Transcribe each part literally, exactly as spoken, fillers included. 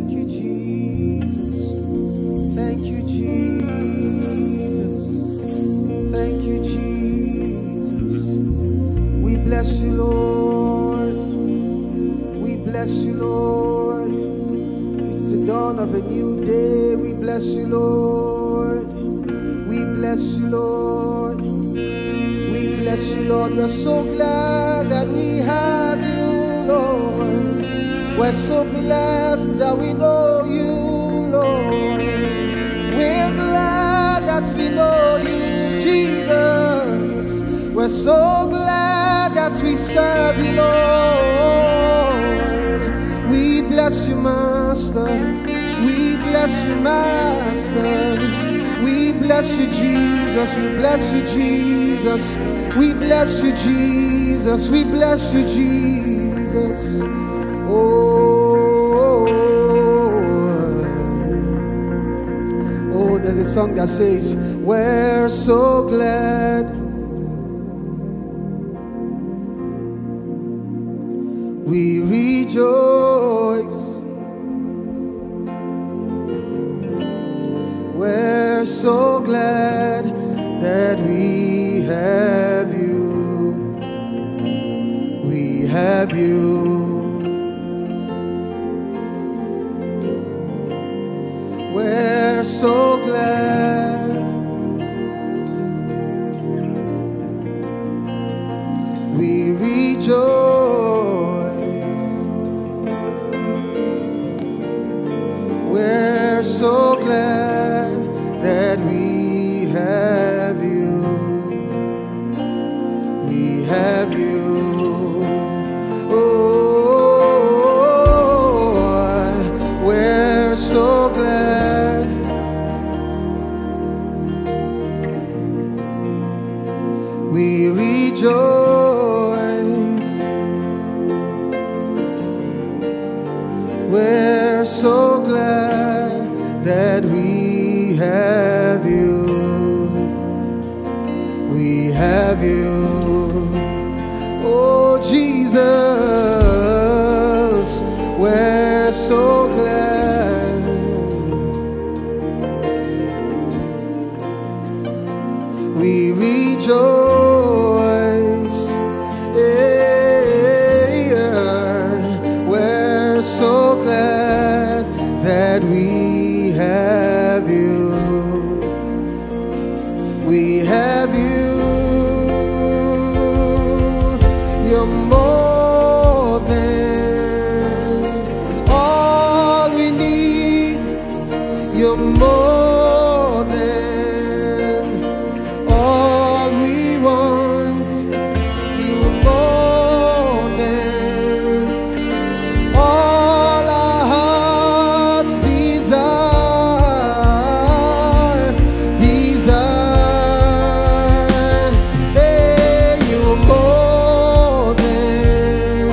Thank you, Jesus. Thank you, Jesus. Thank you, Jesus. We bless you, Lord. We bless you, Lord. It's the dawn of a new day. We bless you, Lord. We bless you, Lord. We bless you, Lord. We're so glad that we have you, Lord. We're so blessed that we know you, Lord. We're glad that we know you, Jesus. We're so glad that we serve you, Lord. We bless you, Master. We bless you, Master. We bless you, Jesus. We bless you, Jesus. We bless you, Jesus. We bless you, Jesus. Oh, oh, there's a song that says, we're so glad we rejoice. We're so glad that we have you. We have you. We're so glad we rejoice. We're so glad that we have you. We have you. Oh, we're so glad we rejoice. We're so glad that we have you. We have you. Oh, Jesus, we're so glad. We rejoice. Yeah. We're so glad that we have you. We have you. You're more than all we need. You're more than all we want. You're more than all our hearts desire. Desire. Hey, you're more than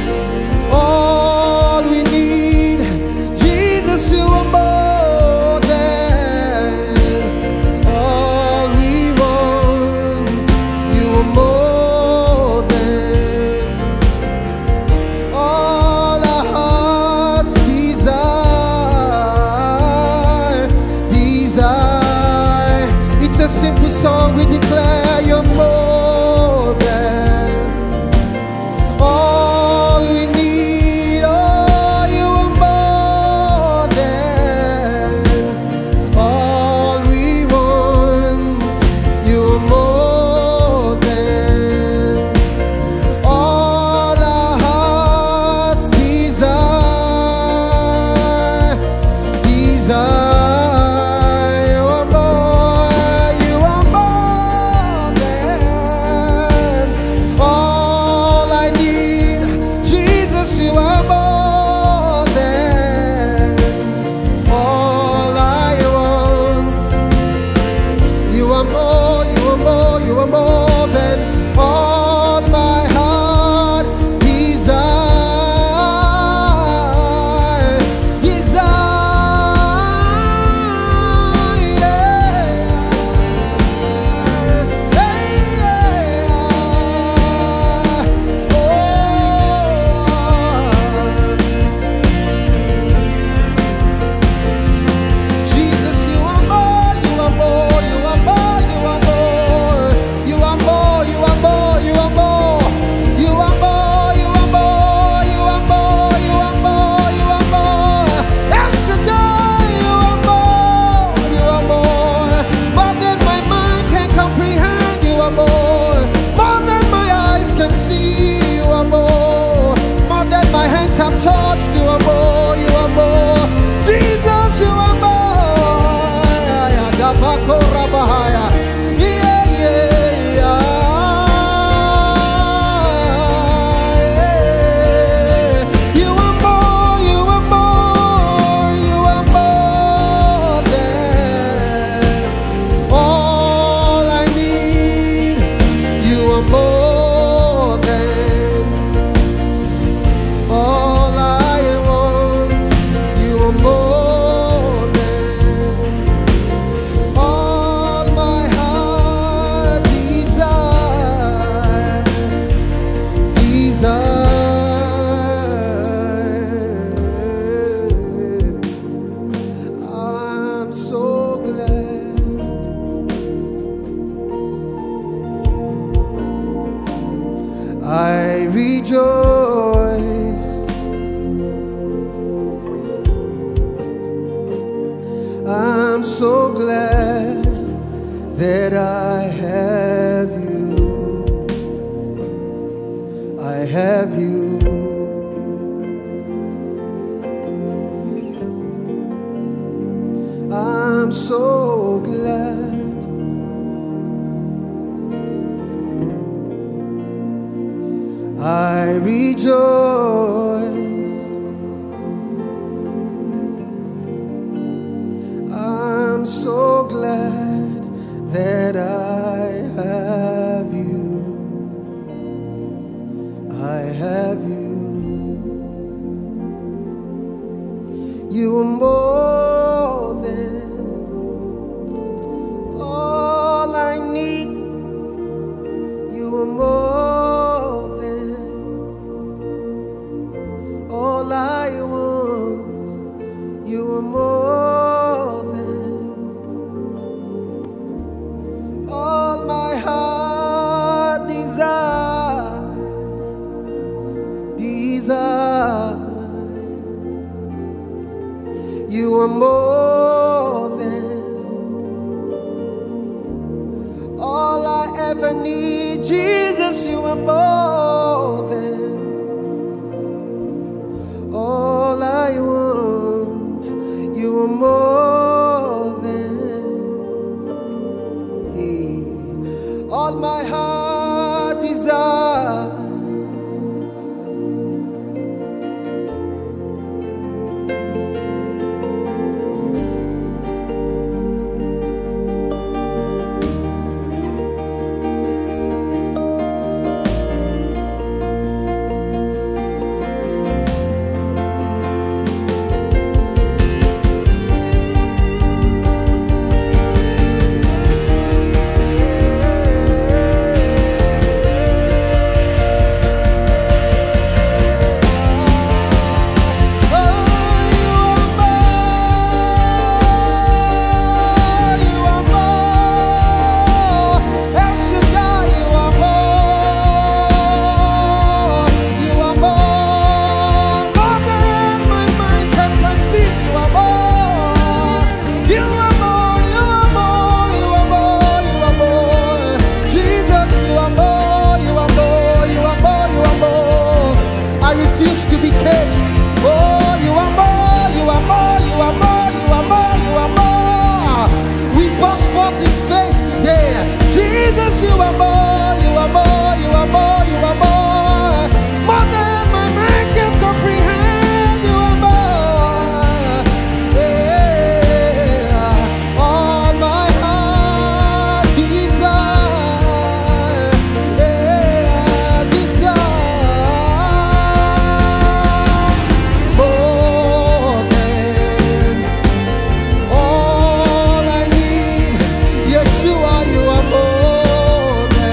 all we need. Jesus, you are more than all we want. You are more than all our hearts desire. Desire. It's a simple song. We declare you're more than all we need. Oh, you are more than all we want. You are more than all our hearts desire. Desire. You are more. You are more than you are more, you are more. Jesus, you are more. Yeah, yeah, yeah. You are more, you are more, you are more than all I need. You are more than all I want. You are more than all my heart desire, desire. I'm so glad I rejoice. I'm so glad that I have you. I have you. I'm so glad. I rejoice. I'm so glad that I have you. I have you. You are more than all I need. You are more than all I want. You are more than all my heart desire, desire. You are more than all I ever need. Jesus, you are more than all I want. You are more than all my heart desire. Jesus, you are more, you are more, you are more, you are more, more than my mind can comprehend. You are more, yeah. All my heart desire, yeah, desire more than all I need. Yeshua, you are more than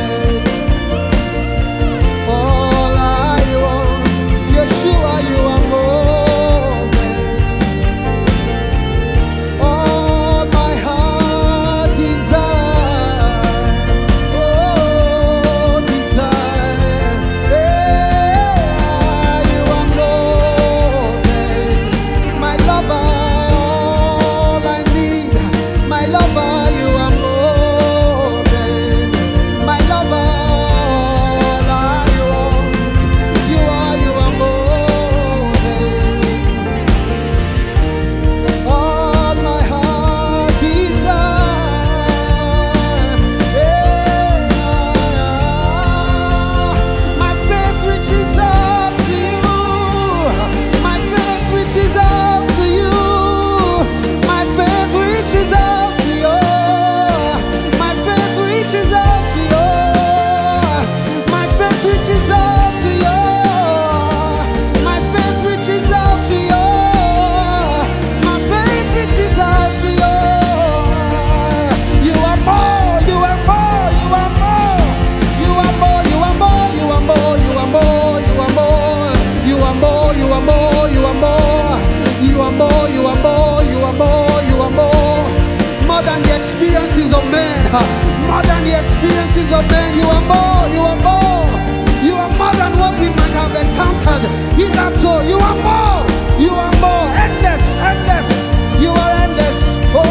of men, more than the experiences of men. You are more, you are more. You are more than what we might have encountered. Hitherto, you are more, you are more. Endless, endless. You are endless. Oh,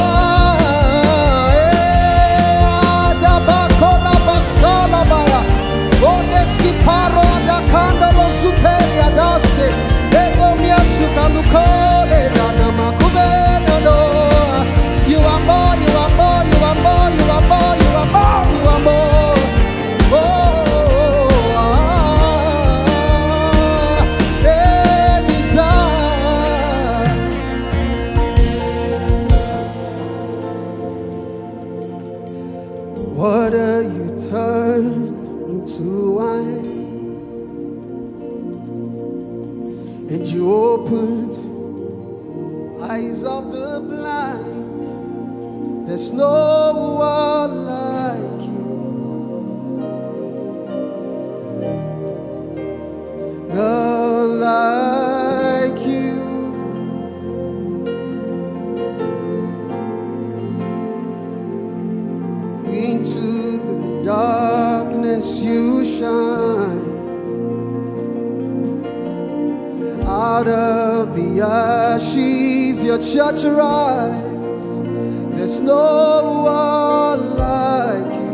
eh, dabakora basalabaya. Oh, nesiparo da candolo superia dase. Ego miasuka lukole dana makuvenado. You are more, you are more, you are more, you are more, you are more, you are more. Oh, ah, eh, desire. Water you turn into wine, and you open eyes of the blind. There's no one like you, none like you. Into the darkness you shine, out of the ashes your church rise. There's no one like you,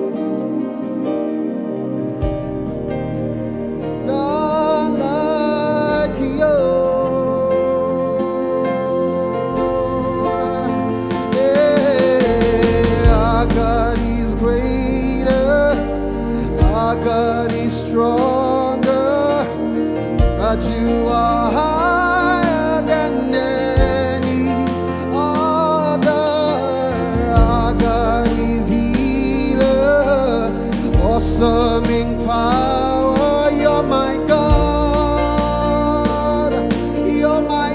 none like you. Yeah, our God is greater, our God is stronger, God you are higher than any other. Our God is healer, awesome in power. You're my God, you're my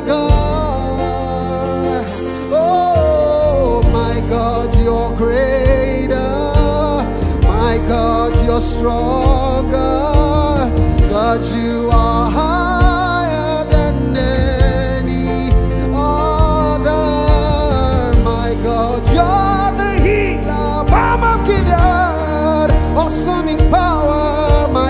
God. Oh my God, you're greater, my God, you're stronger, God you are higher than any other. My God, you're the healer, Mama Gilead, awesome in power, my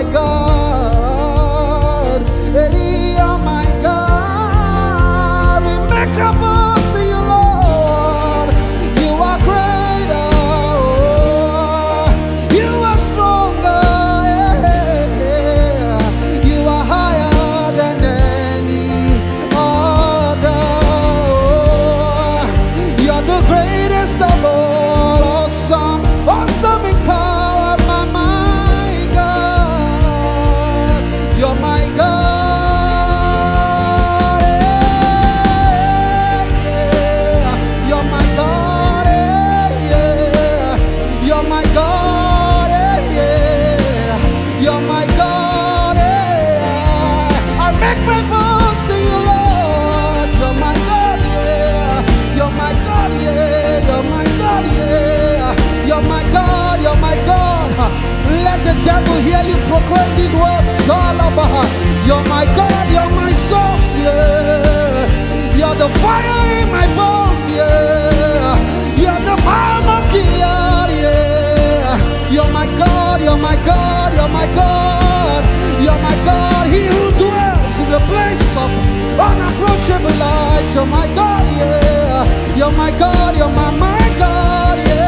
God. Hey, oh my God, we make a boast in you, Lord. You are greater, oh, you are stronger, yeah. You are higher than any other. Oh, you're the greatest of all, awesome, awesome in power, my, my God. You're my God, yeah. You're my God, yeah. You're my God, yeah. You're my God, yeah. I make my boast in you, Lord. You're my God, yeah. You're my God, yeah. You're my God, yeah. You're my God, you're my God. Let the devil hear you proclaim these words all about. You're my God, you're my source, yeah. You're the fire in my bones, yeah. You're the balm of Gilead, yeah. You're my God, you're my God, you're my God. You're my God, he who dwells in the place of unapproachable light. You're my God, yeah. You're my God, you're my, my God, yeah.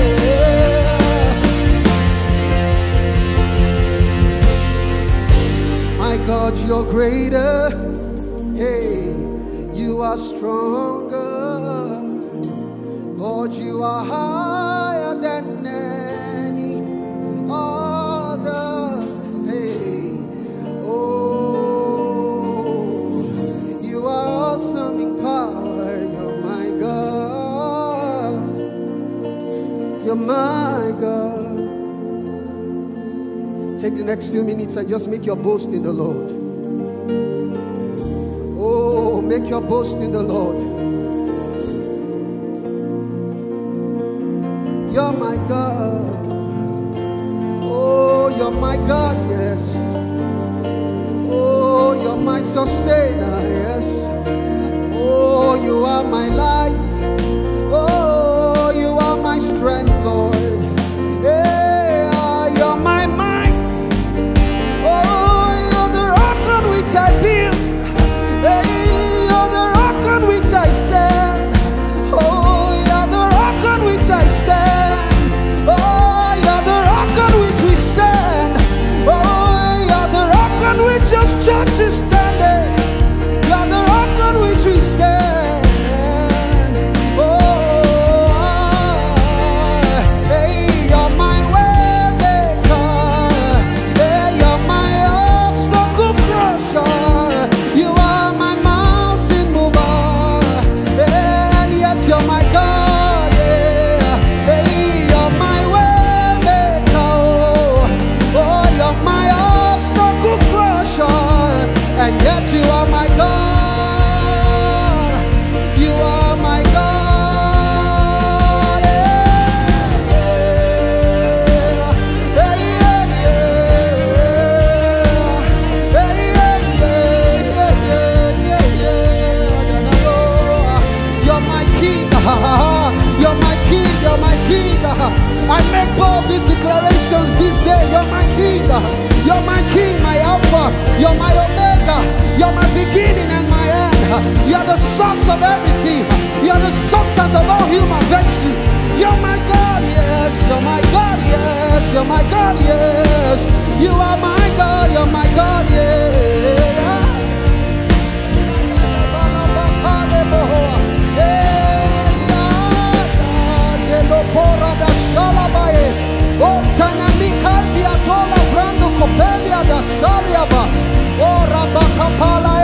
My God, you're greater, hey, you are stronger, Lord, you are higher than any other, hey, oh, you are awesome in power, you're my God, you're my God. Take the next few minutes and just make your boast in the Lord. Oh, make your boast in the Lord. You're my God. Oh, you're my God, yes. Oh, you're my sustainer, yes. Oh, you are my light. Oh, you are my strength, Lord. I make bold these declarations this day. You're my King. You're my King, my Alpha. You're my Omega. You're my beginning and my end. You're the source of everything. You're the substance of all human virtue. You're my God, yes. You're my God, yes. You're my God, yes. You are my God. You're my God, yes. Oh, Tanamika Viatola Brando Copelia da Saliaba. Oh, Rabakapala.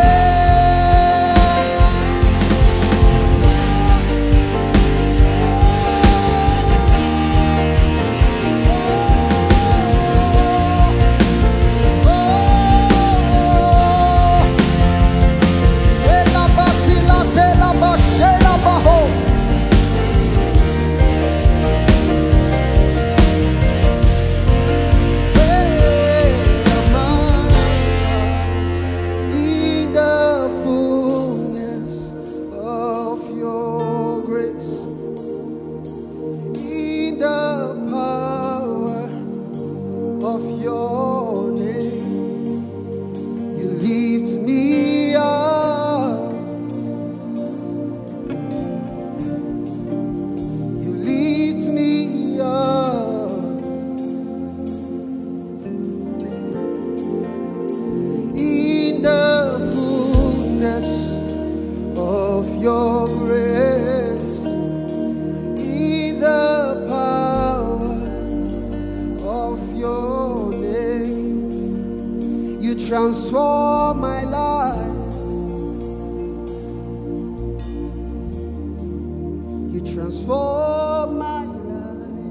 Transform my life. You transform my life.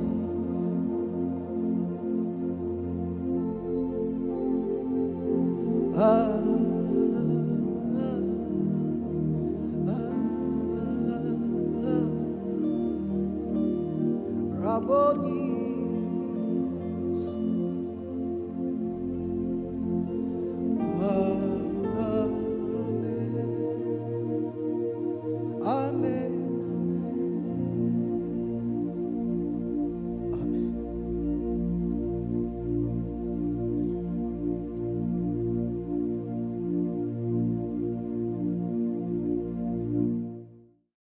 Ah, ah, ah, ah. Rabboni.